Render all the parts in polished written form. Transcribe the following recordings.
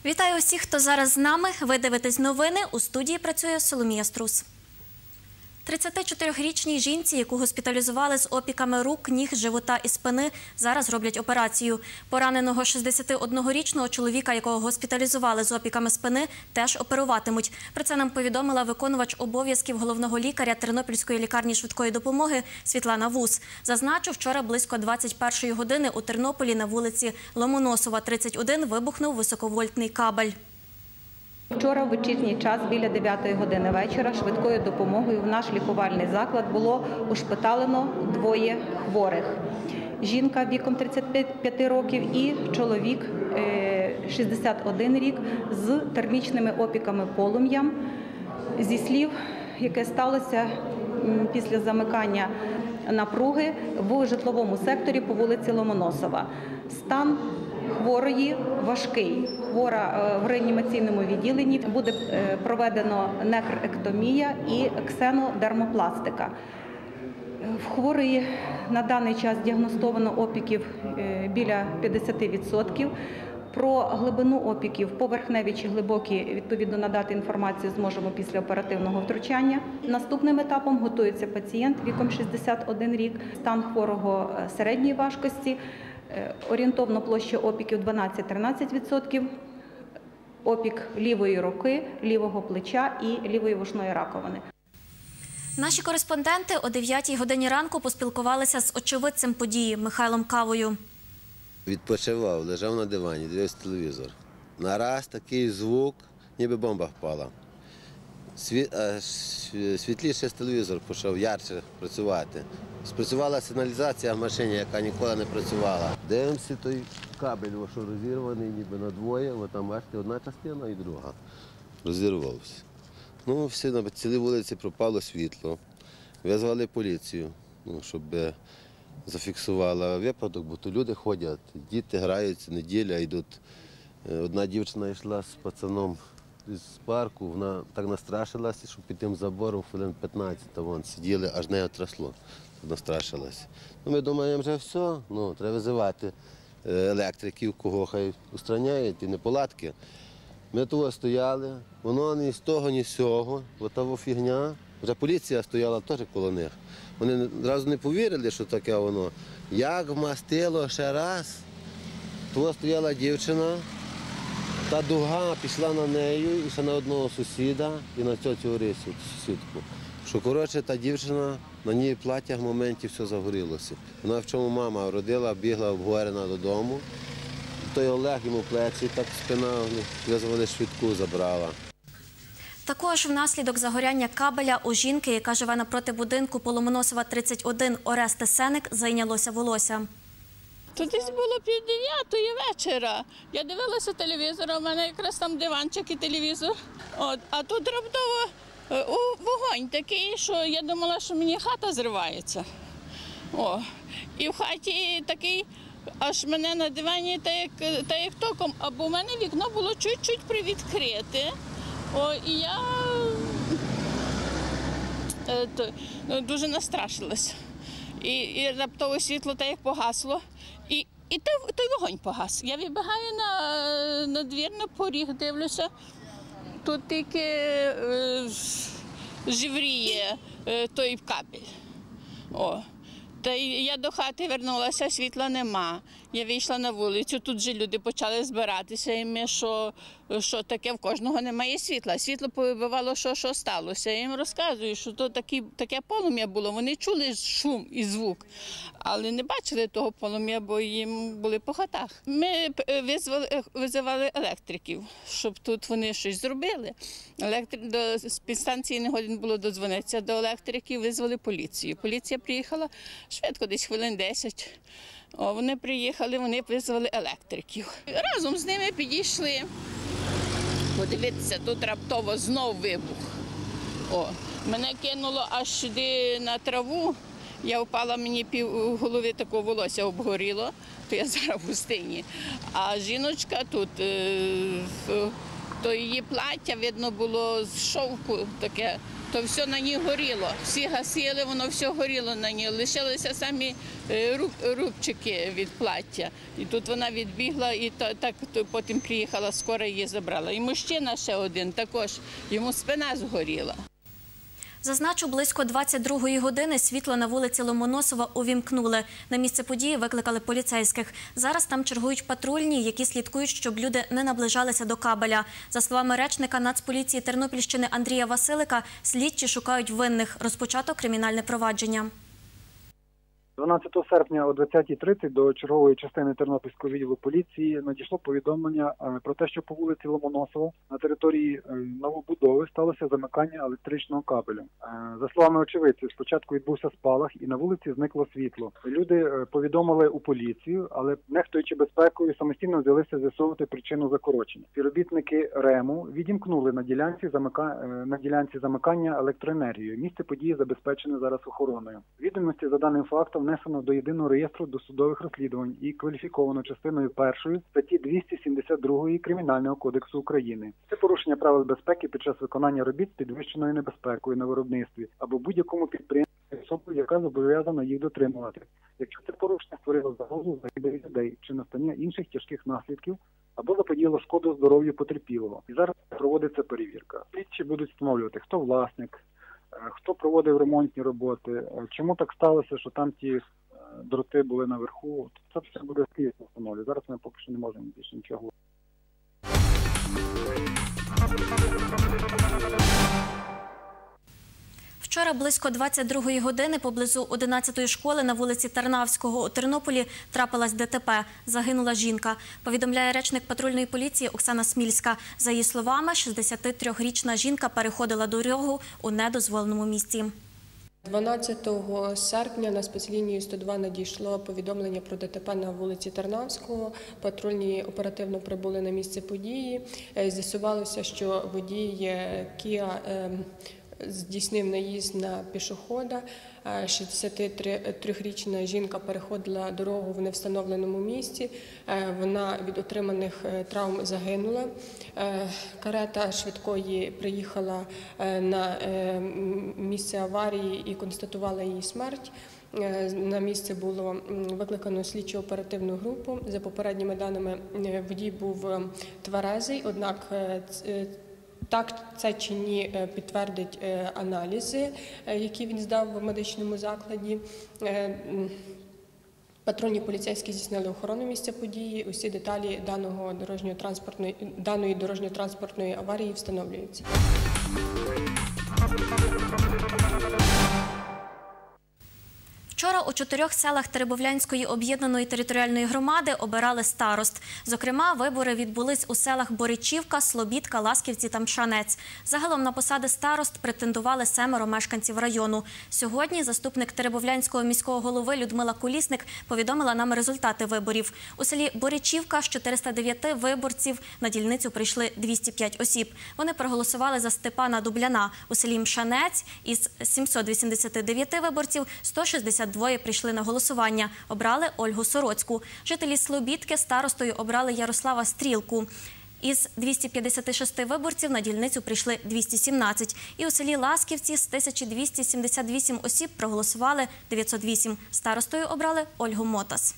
Вітаю усіх, хто зараз з нами. Ви дивитесь новини. У студії працює Соломія Струс. 34-річній жінці, яку госпіталізували з опіками рук, ніг, живота і спини, зараз роблять операцію. Пораненого 61-річного чоловіка, якого госпіталізували з опіками спини, теж оперуватимуть. Про це нам повідомила виконувач обов'язків головного лікаря Тернопільської лікарні швидкої допомоги Світлана Вус. Зазначу, вчора близько 21-ї години у Тернополі на вулиці Ломоносова, 31, вибухнув високовольтний кабель. Вчора в вечірній час біля 9 години вечора швидкою допомогою в наш лікувальний заклад було ушпиталено двоє хворих. Жінка віком 35 років і чоловік 61 рік з термічними опіками полум'ям. Зі слів, яке сталося після замикання напруги в житловому секторі по вулиці Ломоносова. Стан хворої важкий. Хвора в реанімаційному відділенні, буде проведено некректомія і ксенодермопластика. В хворої на даний час діагностовано опіків біля 50%. Про глибину опіків, поверхневі чи глибокі, відповідно надати інформацію зможемо після оперативного втручання. Наступним етапом готується пацієнт віком 61 рік, стан хворого середньої важкості, орієнтовно площа опіків 12-13%, опік лівої руки, лівого плеча і лівої вушної раковини. Наші кореспонденти о 9-й годині ранку поспілкувалися з очевидцем події Михайлом Кавою. Відпочивав, лежав на дивані, дивився телевізор. Нараз такий звук, ніби бомба впала. Світліше телевізор почав ярче працювати. Спрацювала сигналізація в машині, яка ніколи не працювала. Дивимося, той кабель, що розірваний ніби на двоє, там бачите, одна частина і друга. Розірвався. Ну, всі на цілій вулиці пропало світло. Визвали поліцію, щоб зафіксувала випадок, бо то люди ходять, діти граються, неділя йдуть. Одна дівчина йшла з пацаном з парку, вона так настрашилася, що під тим забором хвилин 15 вон сиділи, аж нею трясло, настрашилася. Ми думаємо, вже все, треба визивати електриків, кого хай устраняють, і неполадки. Ми того стояли, воно ні з того, ні з цього, отава фігня. Вже поліція стояла теж коло них. Вони одразу не повірили, що таке воно. Як вмастило ще раз, то стояла дівчина, та дуга пішла на неї, і ще на одного сусіда, і на тьотю Орисю, сусідку. Що, коротше, та дівчина, на ній плаття в моменті все загорілося. Вона в чому мама родила, бігла обгорена додому. Той Олег йому плечі, так спина, визвали швидку, забрала. Також внаслідок загоряння кабеля у жінки, яка живе напроти будинку по Ломоносова, 31, Орести Сеник, зайнялося волосся. Тут десь було 8:30 вечора. Я дивилася телевізор, у мене якраз там диванчик і телевізор. А тут раптово вогонь такий, що я думала, що мені хата зривається. І в хаті такий, аж мене на дивані та як током, або в мене вікно було чуть-чуть привідкрите. І я дуже настрашилась. І раптово світло так як погасло, і той вогонь погас. Я вибігаю на двір, на поріг, дивлюся, тут тільки жевріє той кабель. Та я до хати вернулася, світла нема. Я вийшла на вулицю, тут же люди почали збиратися, і ми, що таке, в кожного немає світла. Світло повибивало, що сталося. Я їм розказую, що то таке полум'я було. Вони чули шум і звук, але не бачили того полум'я, бо їм були по хатах. Ми визивали електриків, щоб тут вони щось зробили. До підстанції не годин було додзвонитися до електриків, визвали поліцію. Поліція приїхала швидко, десь хвилин 10. Вони приїхали, вони визвали електриків. Разом з ними підійшли. Подивіться, тут раптово знов вибух. Мене кинуло аж сюди на траву. Я впала, мені пів голови такого волосся обгоріло, то я зараз в пустині. А жіночка тут, то її плаття, видно було з шовку таке, то все на ній горіло. Всі гасили, воно все горіло на ній. Лишилися самі рубчики від плаття. І тут вона відбігла, і так потім приїхала, скоро її забрала. І мужчина ще один також, йому спина згоріла. Зазначу, близько 22-ї години світло на вулиці Ломоносова увімкнули. На місце події викликали поліцейських. Зараз там чергують патрульні, які слідкують, щоб люди не наближалися до кабеля. За словами речника Нацполіції Тернопільщини Андрія Василика, слідчі шукають винних. Розпочато кримінальне провадження. 12 серпня о 20:30 до чергової частини Тернопільського відділу поліції надійшло повідомлення про те, що по вулиці Ломоносова на території новобудови сталося замикання електричного кабелю. За словами очевидців, спочатку відбувся спалах і на вулиці зникло світло. Люди повідомили у поліцію, але нехтуючи безпекою, самостійно взялися з'ясовувати причину закорочення. Співробітники РЕМу відімкнули на ділянці замикання електроенергії. Місце події забезпечене зараз охороною. Відомості за даним фактом внесено до єдиного реєстру досудових розслідувань і кваліфіковано частиною 1 статті 272 Кримінального кодексу України. Це порушення правил безпеки під час виконання робіт з підвищеною небезпекою на виробництві або будь-якому підприємстві особою, яка зобов'язана їх дотримувати. Якщо це порушення створило загрозу загибелі людей чи настання інших тяжких наслідків, або заподіяло шкоду здоров'ю потерпілого. І зараз проводиться перевірка. Слідчі будуть встановлювати, хто власник, хто проводив ремонтні роботи, чому так сталося, що там ті дроти були наверху. Це все буде слідство встановлювати. Зараз ми поки що не можемо більше нічого. Вчора близько 22-ї години поблизу 11-ї школи на вулиці Тарнавського у Тернополі трапилась ДТП. Загинула жінка. Повідомляє речник патрульної поліції Оксана Смільська. За її словами, 63-річна жінка переходила дорогу у недозволеному місці. 12 серпня на спецлінію 102 надійшло повідомлення про ДТП на вулиці Тарнавського. Патрульні оперативно прибули на місце події. З'ясувалося, що водій Кіа здійснив наїзд на пішохода. 63-річна жінка переходила дорогу в невстановленому місці. Вона від отриманих травм загинула. Карета швидкої приїхала на місце аварії і констатувала її смерть. На місце було викликано слідчо-оперативну групу. За попередніми даними, водій був тверезий, однак так це чи ні підтвердить аналізи, які він здав в медичному закладі. Патрульні поліцейські здійснили охорону місця події. Усі деталі даної дорожньо-транспортної аварії встановлюються. Вчора у 4 селах Теребовлянської об'єднаної територіальної громади обирали старост. Зокрема, вибори відбулись у селах Боричівка, Слобідка, Ласківці та Мшанець. Загалом на посади старост претендували 7 мешканців району. Сьогодні заступник Теребовлянського міського голови Людмила Колісник повідомила нам результати виборів. У селі Боричівка з 409 виборців на дільницю прийшли 205 осіб. Вони проголосували за Степана Дубляна. У селі Мшанець із 789 виборців 162 прийшли на голосування. Обрали Ольгу Сороцьку. Жителі Слобідки старостою обрали Ярослава Стрілку. Із 256 виборців на дільницю прийшли 217. І у селі Ласківці з 1278 осіб проголосували 908. Старостою обрали Ольгу Мотас.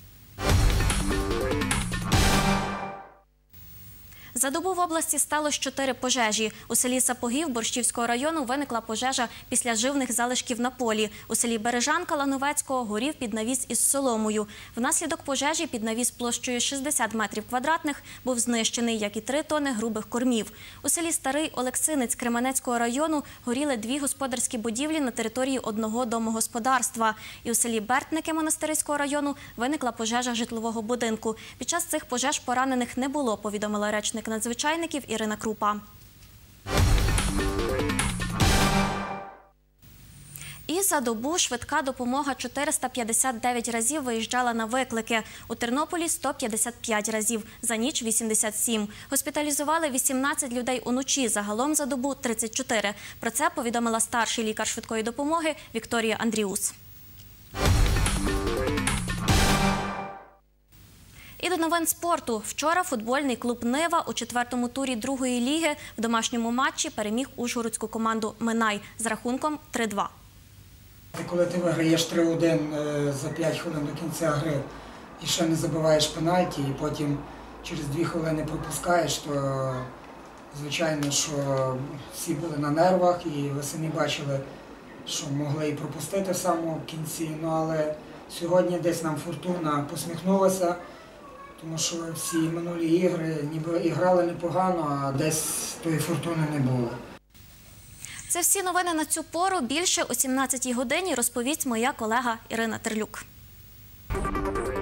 За добу в області сталося 4 пожежі. У селі Сапогів Борщівського району виникла пожежа після живних залишків на полі. У селі Бережанка Лановецького горів піднавіс із соломою. Внаслідок пожежі піднавіс площею 60 метрів квадратних був знищений, як і 3 тони грубих кормів. У селі Старий Олексинець Кременецького району горіли 2 господарські будівлі на території одного домогосподарства. І у селі Бертники Монастириського району виникла пожежа житлового будинку. Під час цих пожеж поранених не було, повідомила речник надзвичайників Ірина Крупа. І за добу швидка допомога 459 разів виїжджала на виклики. У Тернополі – 155 разів, за ніч – 87. Госпіталізували 18 людей уночі, загалом за добу – 34. Про це повідомила старший лікар швидкої допомоги Вікторія Андріус. І до новин спорту. Вчора футбольний клуб «Нива» у четвертому турі другої ліги в домашньому матчі переміг ужгородську команду «Минай» з рахунком 3-2. Коли ти виграєш 3-1 за 5 хвилин до кінця гри і ще не забиваєш пенальті, і потім через 2 хвилини пропускаєш, то звичайно, що всі були на нервах, і ви самі бачили, що могли і пропустити в самому кінці. Ну, але сьогодні десь нам фортуна посміхнулася, тому що всі минулі ігри ніби і грали непогано, а десь тої фортуни не було. Це всі новини на цю пору. Більше о 17-й годині розповість моя колега Ірина Терлюк.